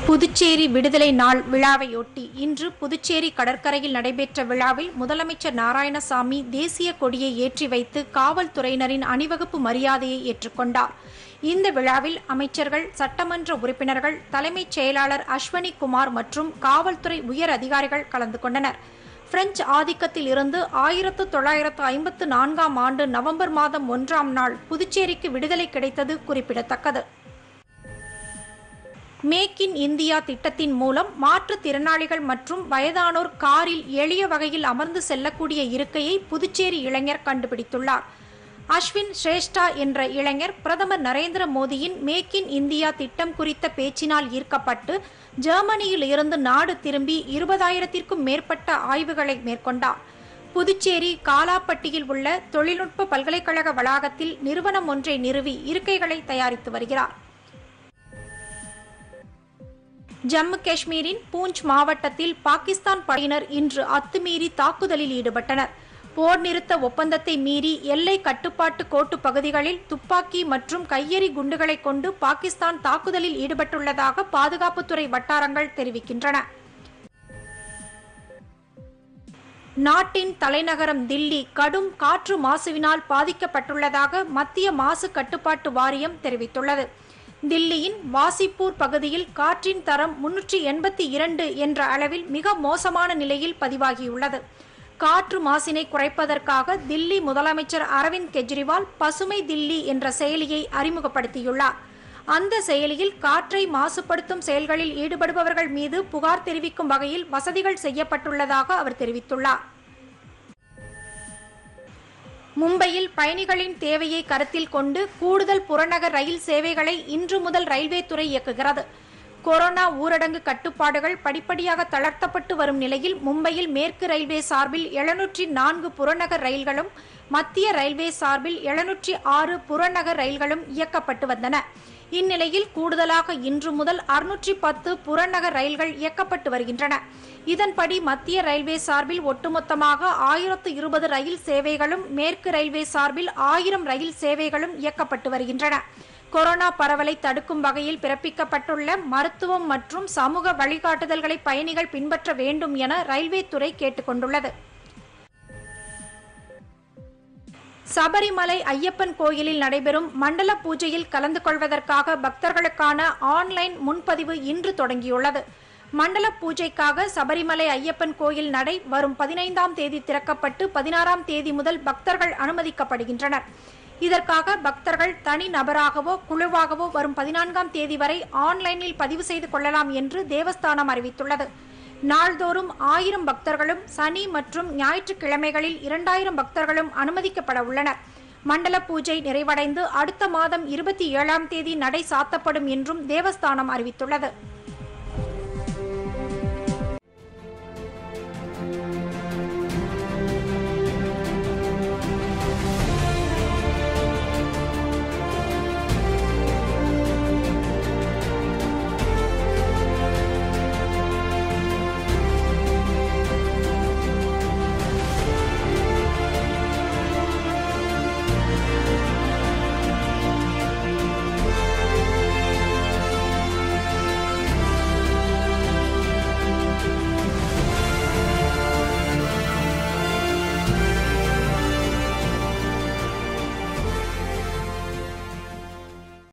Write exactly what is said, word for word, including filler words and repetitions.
புதுச்சேரி விடுதலை நாள் விழாவையொட்டி இன்று புதுச்சேரி கடற்கரையில் நடைபெற்ற விழாவில் முதலமைச்சர் நாராயணசாமி தேசிய கொடியை ஏற்றி வைத்து காவல்துறையினரின் அணிவகுப்பு மரியாதையை ஏற்றுக்கொண்டார். இந்த விழாவில் அமைச்சர்கள், சட்டமன்ற உறுப்பினர்கள், தலைமைச் செயலாளர் அஸ்வனி குமார் மற்றும் காவல்துறை உயர் அதிகாரிகள் கலந்து கொண்டனர். பிரெஞ்சு ஆதிக்கத்தில் இருந்து ஆயிரத்து தொள்ளாயிரத்து ஐம்பத்து நான்காம் ஆண்டு நவம்பர் மாதம் ஒன்றாம் நாள் புதுச்சேரிக்கு விடுதலை கிடைத்தது குறிப்பிடத்தக்கது. மேக் இன் இந்தியா திட்டத்தின் மூலம் மாற்றுத்திறனாளிகள் மற்றும் வயதானோர் காரில் எளிய வகையில் அமர்ந்து செல்லக்கூடிய இருக்கையை புதுச்சேரி இளைஞர் கண்டுபிடித்துள்ளார். அஸ்வின் ஸ்ரேஷ்டா என்ற இளைஞர் பிரதமர் நரேந்திர மோடியின் மேக் இன் இந்தியா திட்டம் குறித்த பேச்சினால் ஈர்க்கப்பட்டு ஜெர்மனியில் இருந்து நாடு திரும்பி இருபதாயிரத்திற்கும் மேற்பட்ட ஆய்வுகளை மேற்கொண்டார். புதுச்சேரி காலாப்பட்டியில் உள்ள தொழில்நுட்ப பல்கலைக்கழக வளாகத்தில் நிறுவனம் ஒன்றை நிறுவி இருக்கைகளை தயாரித்து வருகிறார். ஜம்மு காஷ்மீரின் பூஞ்ச் மாவட்டத்தில் பாகிஸ்தான் படையினர் இன்று அத்துமீறி தாக்குதலில் ஈடுபட்டனர். போர் நிறுத்த ஒப்பந்தத்தை மீறி எல்லை கட்டுப்பாட்டு கோட்டு பகுதிகளில் துப்பாக்கி மற்றும் கையெறி குண்டுகளை கொண்டு பாகிஸ்தான் தாக்குதலில் ஈடுபட்டுள்ளதாக பாதுகாப்புத்துறை வட்டாரங்கள் தெரிவிக்கின்றன. நாட்டின் தலைநகரம் தில்லி கடும் காற்று மாசுவினால் பாதிக்கப்பட்டுள்ளதாக மத்திய மாசு கட்டுப்பாட்டு வாரியம் தெரிவித்துள்ளது. தில்லியின் வாசிப்பூர் பகுதியில் காற்றின் தரம் முன்னூற்றி எண்பத்தி இரண்டு என்ற அளவில் மிக மோசமான நிலையில் பதிவாகியுள்ளது. காற்று மாசினை குறைப்பதற்காக தில்லி முதலமைச்சர் அரவிந்த் கெஜ்ரிவால் பசுமை தில்லி என்ற செயலியை அறிமுகப்படுத்தியுள்ளார். அந்த செயலியில் காற்றை மாசுபடுத்தும் செயல்களில் ஈடுபடுபவர்கள் மீது புகார் தெரிவிக்கும் வகையில் வசதிகள் செய்யப்பட்டுள்ளதாக அவர் தெரிவித்துள்ளார். மும்பையில் பயணிகளின் தேவையை கருத்தில் கொண்டு கூடுதல் புறநகர் ரயில் சேவைகளை இன்று முதல் ரயில்வே துறை இயக்குகிறது. கொரோனா ஊரடங்கு கட்டுப்பாடுகள் படிப்படியாக தளர்த்தப்பட்டு வரும் நிலையில் மும்பையில் மேற்கு ரயில்வே சார்பில் எழுநூற்றி நான்கு புறநகர் ரயில்களும் மத்திய ரயில்வே சார்பில் எழுநூற்றி ஆறு புறநகர் ரயில்களும் இயக்கப்பட்டு வந்தன. இந்நிலையில் கூடுதலாக இன்று முதல் அறுநூற்றி பத்து புறநகர் ரயில்கள் இயக்கப்பட்டு வருகின்றன. இதன்படி மத்திய ரயில்வே சார்பில் ஒட்டுமொத்தமாக ஆயிரத்து இருபது ரயில் சேவைகளும் மேற்கு ரயில்வே சார்பில் ஆயிரம் ரயில் சேவைகளும் இயக்கப்பட்டு வருகின்றன. கொரோனா பரவலை தடுக்கும் வகையில் பிறப்பிக்கப்பட்டுள்ள மருத்துவம் மற்றும் சமூக வழிகாட்டுதல்களை பயணிகள் பின்பற்ற வேண்டும் என ரயில்வே துறை கேட்டுக்கொண்டுள்ளது. சபரிமலை ஐயப்பன் கோயிலில் நடைபெறும் மண்டல பூஜையில் கலந்து கொள்வதற்காக பக்தர்களுக்கான ஆன்லைன் முன்பதிவு இன்று தொடங்கியுள்ளது. மண்டல பூஜைக்காக சபரிமலை ஐயப்பன் கோயில் நடை வரும் பதினைந்தாம் தேதி திறக்கப்பட்டு பதினாறாம் தேதி முதல் பக்தர்கள் அனுமதிக்கப்படுகின்றனர். இதற்காக பக்தர்கள் தனி நபராகவோ குழுவாகவோ வரும் பதினான்காம் தேதி வரை ஆன்லைனில் பதிவு செய்து கொள்ளலாம் என்று தேவஸ்தானம் அறிவித்துள்ளது. நாள்தோறும் ஆயிரம் பக்தர்களும் சனி மற்றும் ஞாயிற்றுக்கிழமைகளில் இரண்டாயிரம் பக்தர்களும் அனுமதிக்கப்பட உள்ளனர். மண்டல பூஜை நிறைவடைந்து அடுத்த மாதம் இருபத்தி ஏழாம் தேதி நடை சாத்தப்படும் என்றும் தேவஸ்தானம் அறிவித்துள்ளது.